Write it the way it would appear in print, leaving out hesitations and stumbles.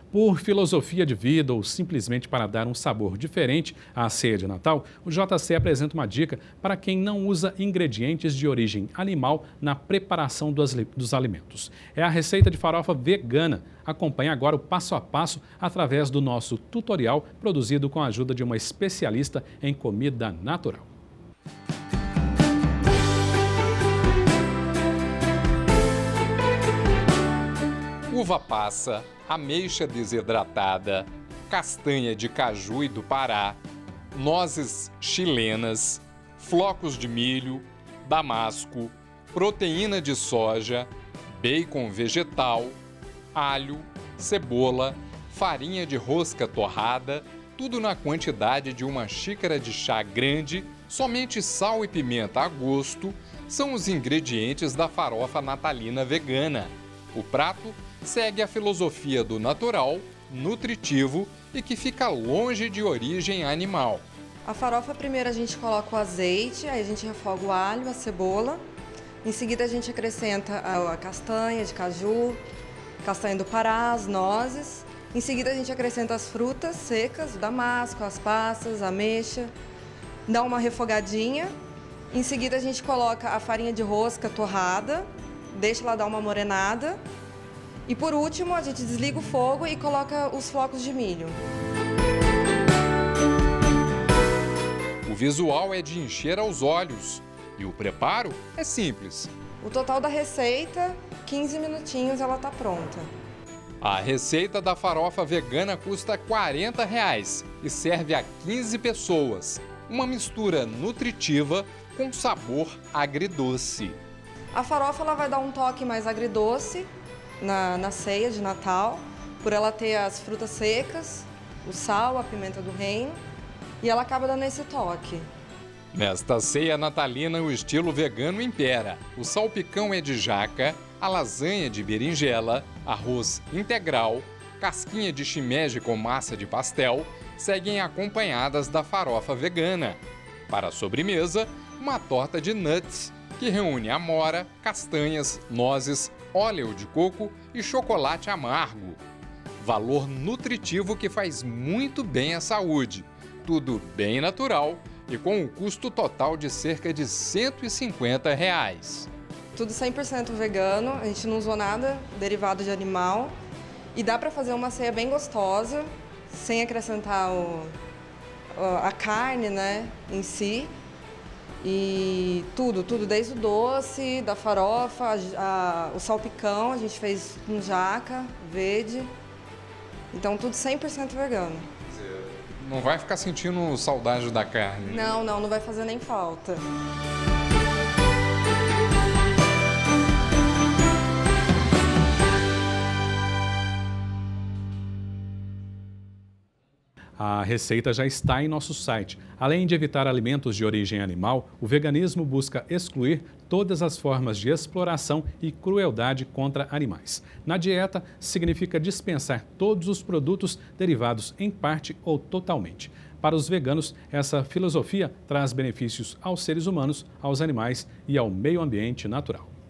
Por filosofia de vida ou simplesmente para dar um sabor diferente à ceia de Natal, o JC apresenta uma dica para quem não usa ingredientes de origem animal na preparação dos alimentos. É a receita de farofa vegana. Acompanhe agora o passo a passo através do nosso tutorial produzido com a ajuda de uma especialista em comida natural. Uva passa, ameixa desidratada, castanha de caju e do Pará, nozes chilenas, flocos de milho, damasco, proteína de soja, bacon vegetal, alho, cebola, farinha de rosca torrada, tudo na quantidade de uma xícara de chá grande, somente sal e pimenta a gosto, são os ingredientes da farofa natalina vegana. O prato segue a filosofia do natural, nutritivo e que fica longe de origem animal. A farofa, primeiro a gente coloca o azeite, aí a gente refoga o alho, a cebola. Em seguida a gente acrescenta a castanha de caju, castanha do Pará, as nozes. Em seguida a gente acrescenta as frutas secas, o damasco, as passas, a ameixa. Dá uma refogadinha. Em seguida a gente coloca a farinha de rosca torrada, deixa ela dar uma morenada. E por último, a gente desliga o fogo e coloca os flocos de milho. O visual é de encher aos olhos e o preparo é simples. O total da receita, 15 minutinhos ela está pronta. A receita da farofa vegana custa R$ 40 e serve a 15 pessoas. Uma mistura nutritiva com sabor agridoce. A farofa ela vai dar um toque mais agridoce na ceia de Natal, por ela ter as frutas secas, o sal, a pimenta do reino, e ela acaba dando esse toque. Nesta ceia natalina, o estilo vegano impera. O salpicão é de jaca, a lasanha de berinjela, arroz integral, casquinha de shimeji com massa de pastel, seguem acompanhadas da farofa vegana. Para a sobremesa, uma torta de nuts, que reúne amora, castanhas, nozes, óleo de coco e chocolate amargo. Valor nutritivo que faz muito bem à saúde. Tudo bem natural e com um custo total de cerca de R$ 150. Tudo 100% vegano, a gente não usou nada derivado de animal. E dá para fazer uma ceia bem gostosa, sem acrescentar a carne, né, em si. E tudo, desde o doce, da farofa, o salpicão, a gente fez com jaca, verde. Então tudo 100% vegano. Não vai ficar sentindo saudade da carne? Não vai fazer nem falta. A receita já está em nosso site. Além de evitar alimentos de origem animal, o veganismo busca excluir todas as formas de exploração e crueldade contra animais. Na dieta, significa dispensar todos os produtos derivados em parte ou totalmente. Para os veganos, essa filosofia traz benefícios aos seres humanos, aos animais e ao meio ambiente natural.